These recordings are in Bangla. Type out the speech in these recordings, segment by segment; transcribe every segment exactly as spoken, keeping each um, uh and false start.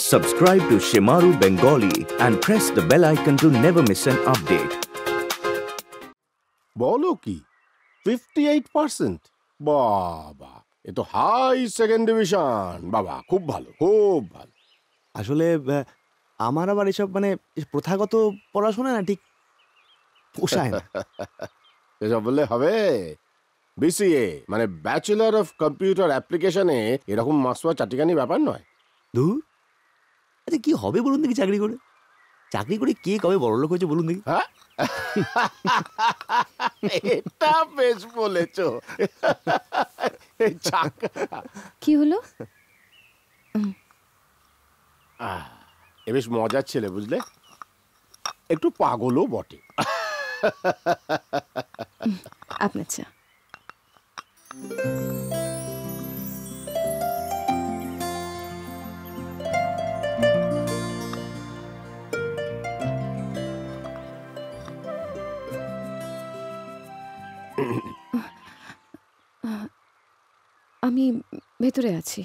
Subscribe to Shemaroo Bengali and press the bell icon to never miss an update. বলো কি fifty-eight percent বাবা এ তো হাই সেকেন্ড ডিভিশন বাবা খুব ভালো খুব ভালো আসলে আমার আবার এসব মানে প্রথাগত পড়াশোনা না ঠিক পোষায় না এসব বললে হবে বিসিএ মানে ব্যাচেলর অফ কম্পিউটার অ্যাপ্লিকেশনে এরকম মার্কস পাওয়া চাটিখানি ব্যাপার নয় ধুর আচ্ছা কি হবে বলুন দেখি চাকরি করে চাকরি করে কে কবে বড়লোক হয়েছে বলুন দেখি হ্যাঁ এটা বেশ বলেছো কি হলো এ বেশ মজার ছেলে বুঝলে একটু পাগলও বটে আপনার চা আমি ভেতরে আছি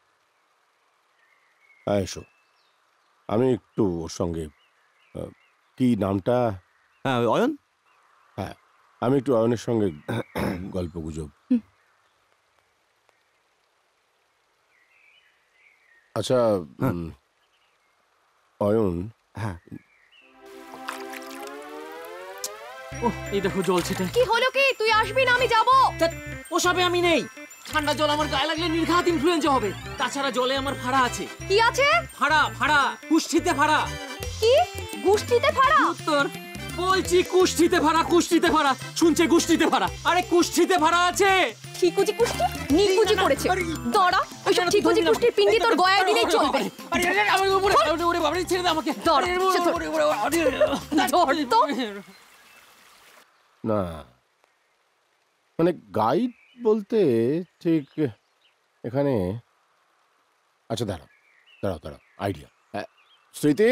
এসো আমি একটু ওর সঙ্গে কি নামটা হ্যাঁ অয়ন হ্যাঁ আমি একটু অয়নের সঙ্গে গল্প গুজব আচ্ছা অয়ন হ্যাঁ ও এই দেখো জল ছিটে কি হলো কি তুই আসবি না আমি যাব ওসবে আমি নেই ঠান্ডা জল আমার গায়ে লাগলে নির্ঘাত ইনফ্লুয়েঞ্জা হবে তাছাড়া জলে আমার ফাড়া আছে কি আছে ফাড়া ফাড়া কুষ্ঠিতে ফাড়া কি গুষ্টিতে ফাড়া উত্তর বলছি কুষ্ঠিতে ফাড়া কুষ্ঠিতে ফাড়া শুনছে কুষ্ঠিতে ফাড়া আরে কুষ্ঠিতে ফাড়া আছে ঠিকুজি কুষ্টি নিকুজি করেছে দড়া ওই সব ঠিকুজি কুষ্টির পিন্ডি তোর গয়ায় দিলেই চলবে আরে আরে আমার উপরে ওরে বাবা ছেড়ে দে আমাকে দড়া ওরে ওরে ধর তো না মানে গাইড বলতে ঠিক এখানে আচ্ছা দাঁড়াও দাঁড়াও দাঁড়াও আইডিয়া হ্যাঁ স্মৃতি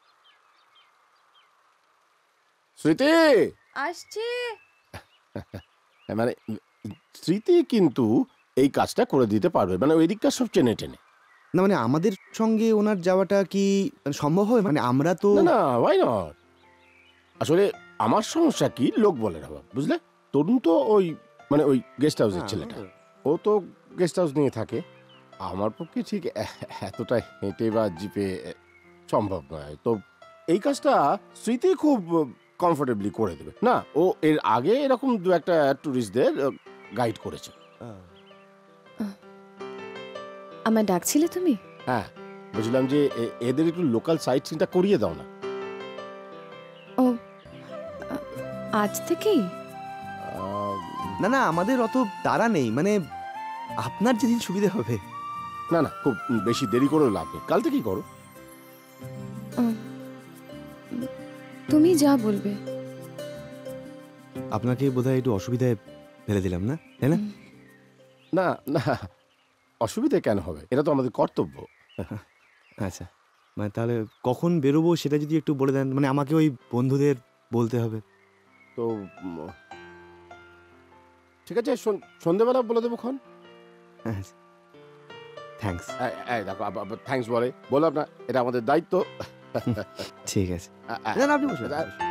স্মৃতি আসছে মানে স্মৃতি কিন্তু এই কাজটা করে দিতে পারবে মানে ওই দিকটা সব চেনে টেনে না মানে আমাদের সঙ্গে ওনার যাওয়াটা কি সম্ভব হয় মানে আমরা তো না না ওয়াই নট আসলে আমার সমস্যা কি লোক বলে না বুঝলে তরুণ তো ওই মানে ওই গেস্ট হাউসের ছেলেটা ও তো গেস্ট হাউস নিয়ে থাকে আমার পক্ষে ঠিক এতটা হেঁটে বা জিপে সম্ভব নয় তো এই কাজটা স্মৃতি খুব কমফোর্টেবলি করে দেবে না ও এর আগে এরকম দু একটা ট্যুরিস্টদের গাইড করেছে আমায় ডাকছিলে তুমি হ্যাঁ বুঝলাম যে এদের একটু লোকাল সাইট সিনটা করিয়ে দাও না ও আজ থেকেই না না আমাদের অত তাড়া নেই মানে আপনার যেদিন সুবিধা হবে না না খুব বেশি দেরি করেও লাভ নেই কাল থেকেই করো তুমি যা বলবে আপনাকে বোধহয় একটু অসুবিধায় ফেলে দিলাম না তাই না না না অসুবিধা কেন হবে এটা তো আমাদের কর্তব্য আচ্ছা মানে তাহলে কখন বেরোবো সেটা যদি একটু বলে দেন মানে আমাকে ওই বন্ধুদের বলতে হবে তো ঠিক আছে সন্ধ্যেবেলা বলে দেবো খন থ্যাঙ্কস দেখো থ্যাঙ্কস বলে বললাম না এটা আমাদের দায়িত্ব ঠিক আছে আপনি বসুন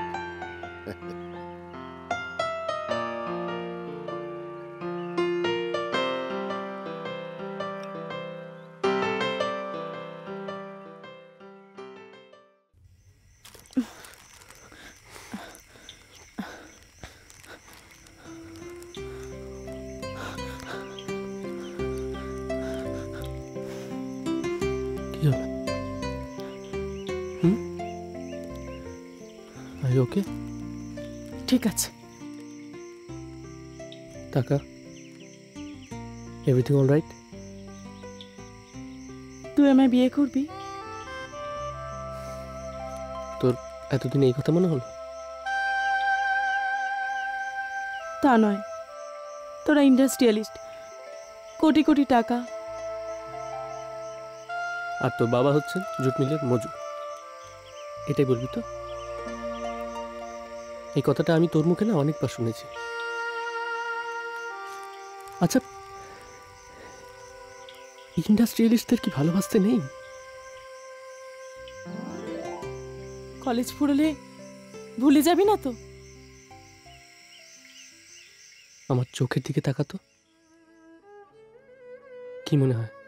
ওকে ঠিক আছে টাকা এভরিথিং অল রাইট তুই আমায় বিয়ে করবি তোর এতদিন এই কথা মনে হলো তা নয় তোরা ইন্ডাস্ট্রিয়ালিস্ট কোটি কোটি টাকা আর তোর বাবা হচ্ছেন জুট মিলের মজুর এটাই বলবি তো এই কথাটা আমি তোর মুখে না অনেকবার শুনেছি আচ্ছা ইন্ডাস্ট্রিয়ালিস্টদের কি ভালোবাসতে নেই? কলেজ ফুরলে ভুলে যাবি না তো? আমার চোখের দিকে তাকাতো, কি মনে হয়